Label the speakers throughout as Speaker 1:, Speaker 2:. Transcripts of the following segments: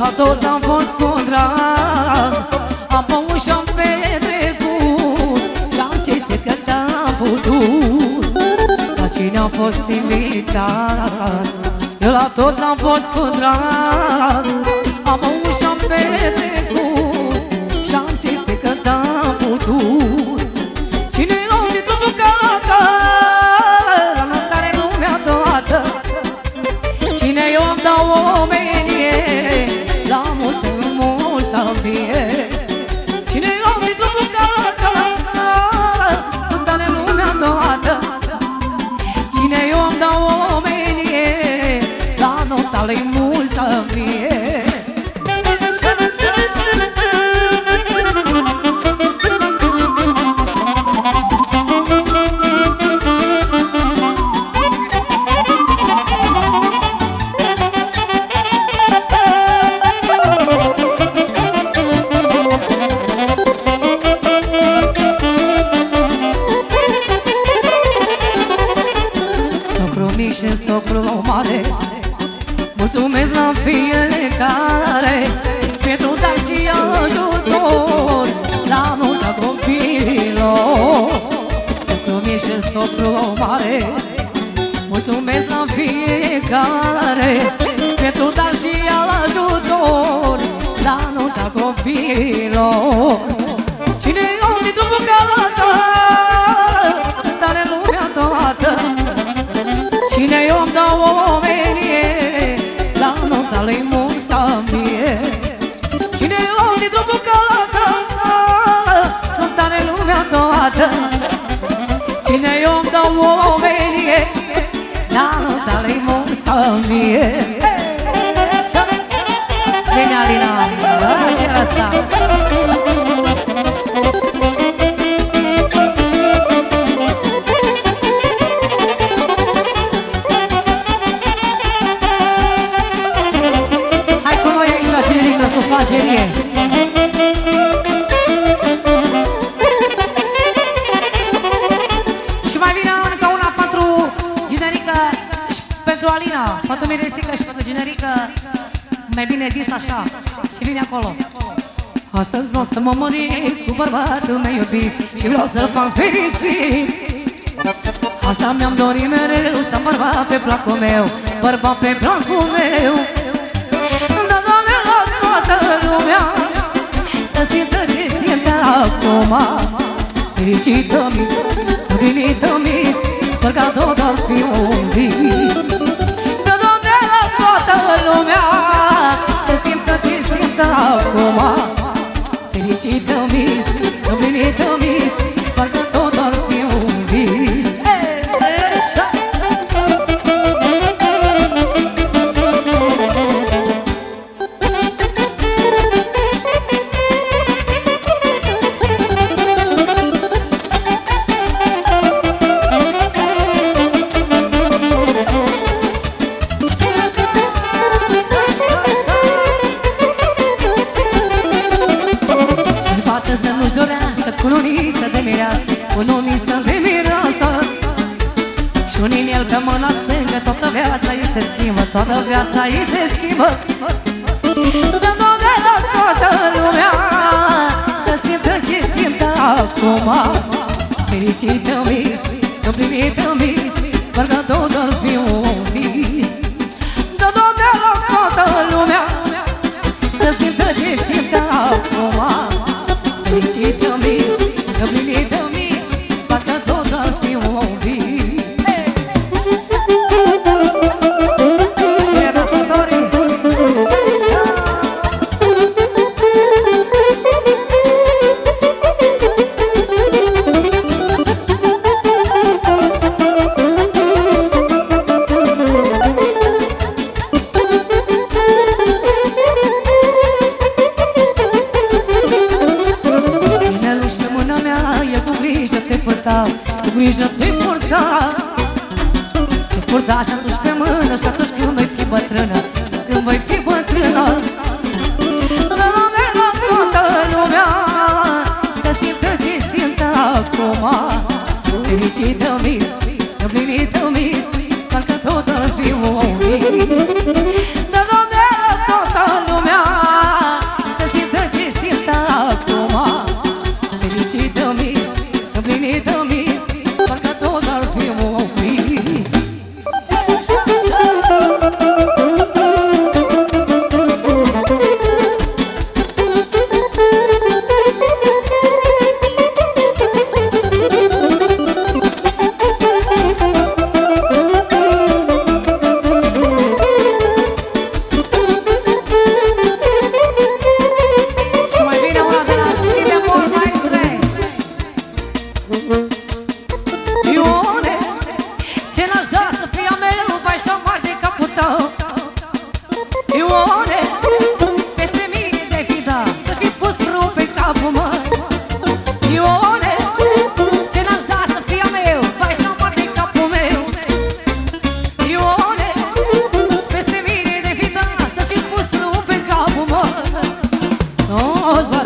Speaker 1: la toți am fost cu drag, am băut și-am petrecut, și-am cinstit cât am putut. La cine am fost invitat, eu la toți am fost cu drag, am băut și-am petrecut, și-am cinstit cât am putut. Cine om de tot bucata, la notare lumea toată, cine eu-mi dau omenie, la multă mult să fie. Cine om de tot bucata, la notare lumea toată, cine eu-mi dau omenie, la notare mult să fie. Socru mare, mulțumesc la fiecare pentru dar și ajutor la nunta copiilor. Socru mic și socru mare, mulțumesc la fiecare pentru dar și ajutor la nunta copiilor. Cine om de după gata, dar în lumea toată, cine eu-mi dau omenie, la nota lui mult să fie. Cine eu-mi dintr-o bucată, nota în lumea toată, cine eu-mi dau omenie, la nota lui mult să fie. Bine, Alina, ce lăsa? Fagerie. Și mai vine încă una pentru Ginerica și pentru Alina, pentru Miresica și pentru Ginerica, mai bine zis așa, și vine acolo. Astăzi vreau să mă mărit cu bărbatul meu iubit și vreau să fac fericit. Asta mi-am dorit mereu, să bărbat pe placul meu, bărbat pe placul meu. Toată lumea să simtă ce simte acum. Fericită mis, împlinită mis, sper ca tot ar fi un vis. Dă, Doamne, la toată lumea să simtă ce simte acum. Fericită mis, împlinită mis, sper ca tot ar fi un vis. Cununiță de mireasă, cununiță de mireasă, și un inel pe mâna stângă, toată viața îi se schimbă, toată viața îi se schimbă. Dă, Doamne, la toată lumea să simtă ce simtă acum. Fericită mis, împlinită mis, sper că tot ar fi un vis. Dă, Doamne, la toată lumea să simtă ce simtă acum. Fericită mis, împlinită mis, parcă tot ar fi un vis. Cine dansatorii? Cu grijă te purta, te purta și atunci pe mână, și atunci când voi fi bătrână, când voi fi bătrână. Dă, Doamne, la toată lumea să simtă ce simtă acum. Fericită mis, împlinită mis, parcă tot ar fi un vis. Dă, Doamne, la toată lumea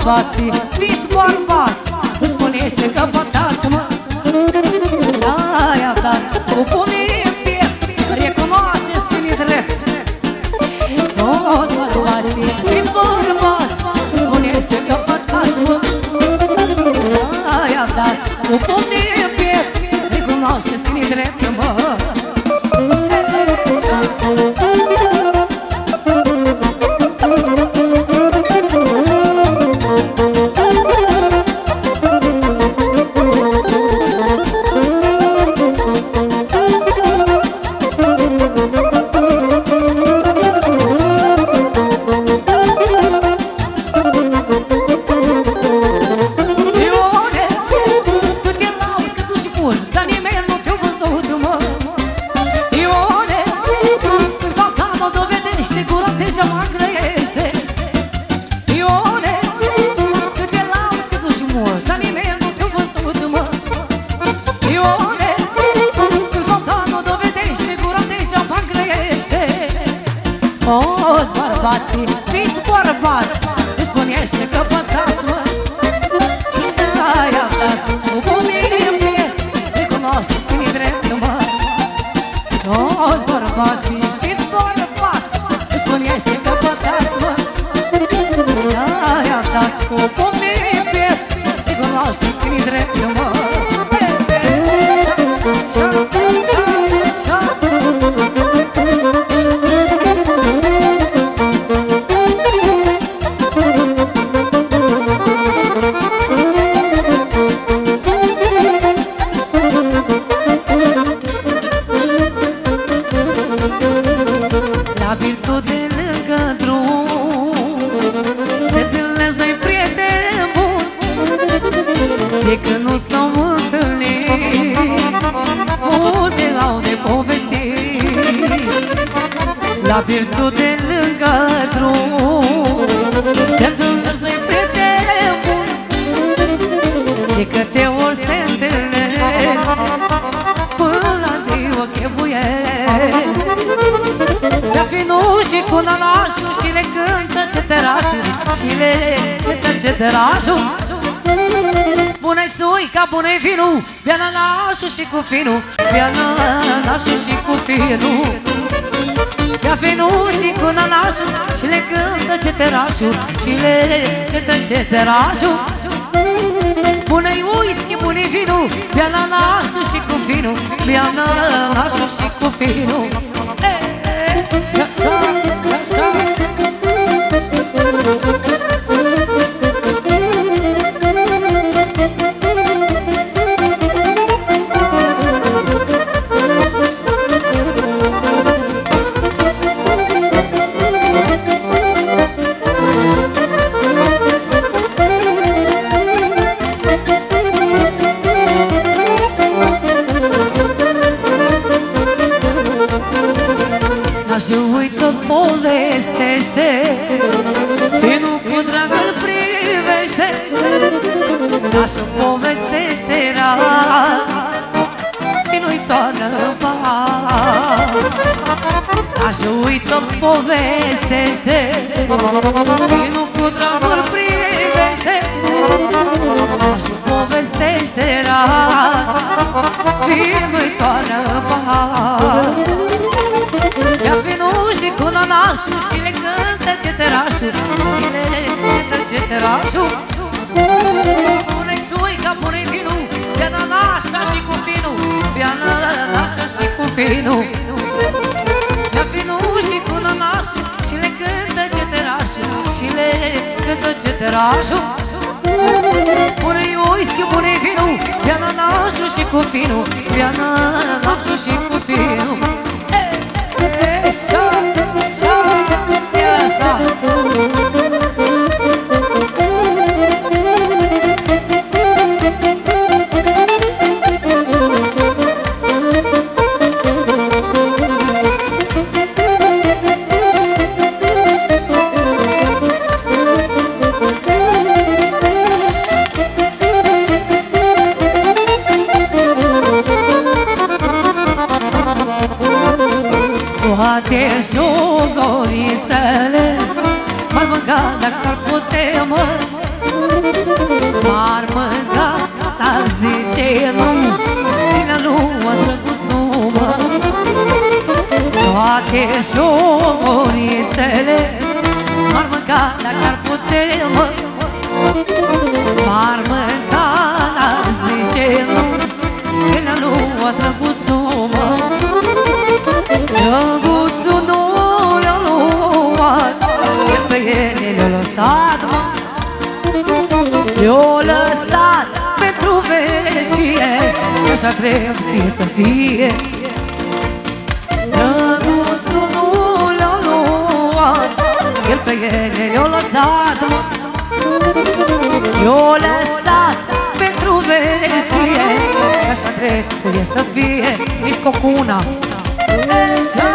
Speaker 1: bărbații, fiți bărbați, îmi spuneți ce căpătați, mă. Aia dați cu pumnii în piept, recunoașteți când e drept. Toți bărbații, fiți bărbați, îmi spuneți ce căpătați, mă. Aia dați cu pumnii în piept, recunoașteți când e drept, mă. Fiți bărbați, îmi spuneți ce căpătați, mă. Aia dați cu pumnii în piept, recunoașteți când e drept, mă. Toți bărbații, fiți bărbați, îmi spuneți ce căpătați, mă. Aia dați cu pumnii în piept, recunoașteți când e drept, mă. La virtute lângă drum se întâlnesc-i prieteni buni, de câte ori se întâlnesc până la ziua chebuiesc. Dar vinul și cu nanașul și le cântă ceterașul, și le cântă ceterașul. Bună-i țuica, bună-i vinul, bea nanașul și cu finul, bea nanașul și cu finul. Ia vinul și cu nanașul și le cântă ceterașul, și le cântă ceterașul. Bună-i whisky, bună-i vinul, bea nanașul și cu vinul, bea nanașul și cu vinul. Nașul tot povestește, vinul cu drag îl privește. Nașul povestește rar, vinul-i toarnă bar. Nașul tot povestește, vinul cu drag îl privește. Nașul povestește rar, vinul-i toarnă bar. Ia vinul și cu nanașul și le cântă ceterașul, și le cântă ceterașul. Pune-i țuica, pune-i vinul, bea nanașa și cu vinul, bea nanașa și cu vinul. Ia vinul și cu nanașul și le cântă ceterașul, și le cântă ceterașul. Pune-i whisky, pune-i vinul, bea nanașul și cu vinul, bea nanașul și cu vinul.
Speaker 2: Toate jogorițele m-ar mânca dacă ar putea, mă.
Speaker 1: toate șorițele m-ar mânca dacă ar putea, mă. M-ar mânca, dar zice nu, că le-a luat drăguțul, mă. Drăguțul nu le-a luat, el pe ele le-a lăsat, mă. Le-a lăsat pentru vecie, așa trebuie să fie. Drăguțul nu le-a luat, el pe ele le-a lăsat, mă. Le-a lăsat pentru vecie, așa trebuie să fie. Nici cocuna. Așa